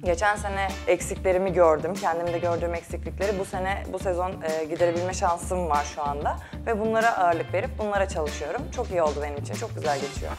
Geçen sene eksiklerimi gördüm, kendimde gördüğüm eksiklikleri bu sezon giderebilme şansım var şu anda. Ve bunlara ağırlık verip bunlara çalışıyorum. Çok iyi oldu benim için, çok güzel geçiyor.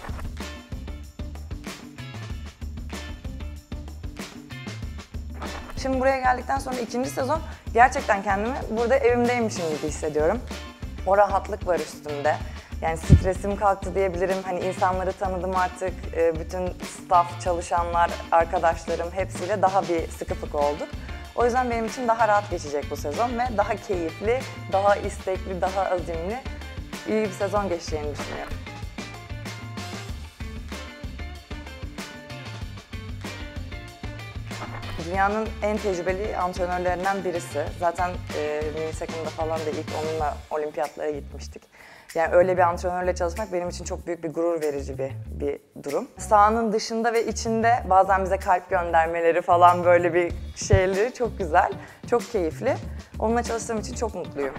Şimdi buraya geldikten sonra ikinci sezon gerçekten kendimi burada evimdeymişim gibi hissediyorum. O rahatlık var üstümde. Yani stresim kalktı diyebilirim. Hani insanları tanıdım artık. Bütün staff, çalışanlar, arkadaşlarım hepsiyle daha bir sıkı fıkı olduk. O yüzden benim için daha rahat geçecek bu sezon ve daha keyifli, daha istekli, daha azimli iyi bir sezon geçeceğini düşünüyorum. Dünyanın en tecrübeli antrenörlerinden birisi. Zaten milli takımda falan da ilk onunla olimpiyatlara gitmiştik. Yani öyle bir antrenörle çalışmak benim için çok büyük bir gurur verici bir durum. Sahanın dışında ve içinde bazen bize kalp göndermeleri falan böyle bir şeyleri çok güzel, çok keyifli. Onunla çalıştığım için çok mutluyum.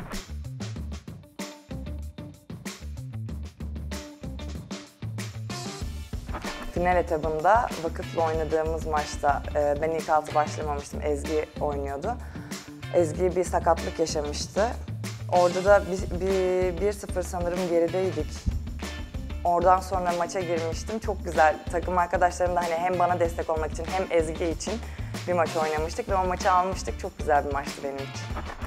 Final etabında vakıfla oynadığımız maçta ben ilk altı başlamamıştım, Ezgi oynuyordu. Ezgi bir sakatlık yaşamıştı. Orada da 1-0 sanırım gerideydik. Oradan sonra maça girmiştim. Çok güzel. Takım arkadaşlarım da hani hem bana destek olmak için hem Ezgi için bir maç oynamıştık ve o maçı almıştık. Çok güzel bir maçtı benim için.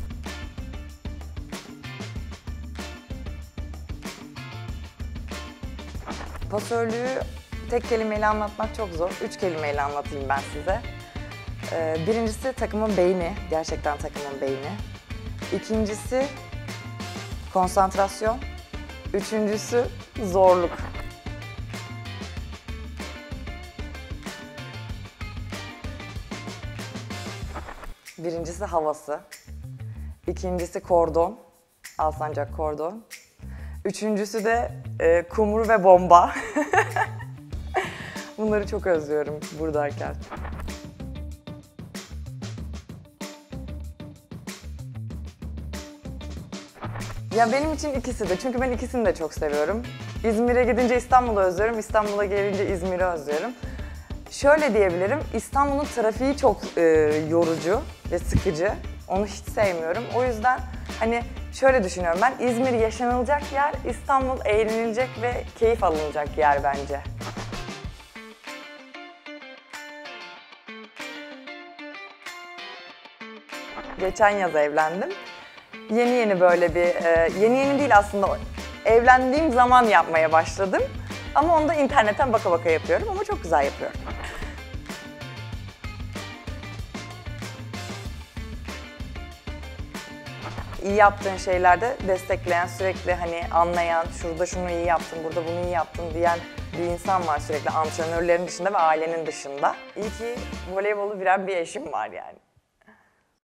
Pasörlüğü tek kelimeyle anlatmak çok zor. 3 kelimeyle anlatayım ben size. Birincisi takımın beyni. Gerçekten takımın beyni. İkincisi konsantrasyon. Üçüncüsü zorluk. Birincisi havası. İkincisi kordon. Alsancak kordon. Üçüncüsü de kumru ve bomba. Bunları çok özlüyorum buradayken. Ya benim için ikisi de. Çünkü ben ikisini de çok seviyorum. İzmir'e gidince İstanbul'u özlüyorum, İstanbul'a gelince İzmir'i özlüyorum. Şöyle diyebilirim, İstanbul'un trafiği çok yorucu ve sıkıcı. Onu hiç sevmiyorum. O yüzden hani şöyle düşünüyorum ben, İzmir yaşanılacak yer, İstanbul eğlenilecek ve keyif alınacak yer bence. Geçen yaz evlendim. Yeni böyle yeni değil aslında, evlendiğim zaman yapmaya başladım. Ama onu da internetten baka baka yapıyorum ama çok güzel yapıyorum. İyi yaptığın şeylerde destekleyen, sürekli hani anlayan, şurada şunu iyi yaptın, burada bunu iyi yaptın diyen bir insan var sürekli antrenörlerin dışında ve ailenin dışında. İyi ki voleybolu bilen bir eşim var yani.